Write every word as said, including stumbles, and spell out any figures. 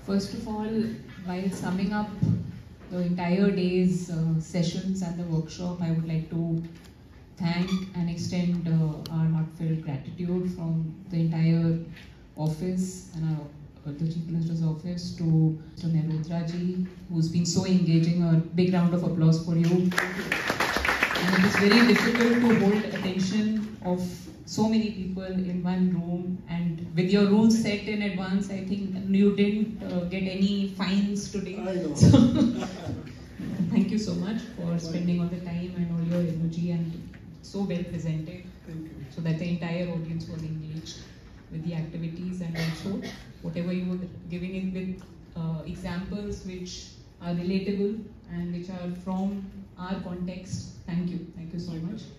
First of all, while summing up the entire day's uh, sessions and the workshop, I would like to thank and extend uh, our heartfelt gratitude from the entire office and our, uh, the Chief Minister's office to Mister Mehrotra ji, who's been so engaging. A big round of applause for you. And it is very difficult to hold attention of so many people in one room, and with your rules set in advance, I think you didn't uh, get any fines today. I know. So, thank you so much for spending all the time and all your energy, and so well presented. Thank you. So that the entire audience was engaged with the activities, and also whatever you were giving in with uh, examples which are relatable and which are from our context. Thank you. Thank you so much.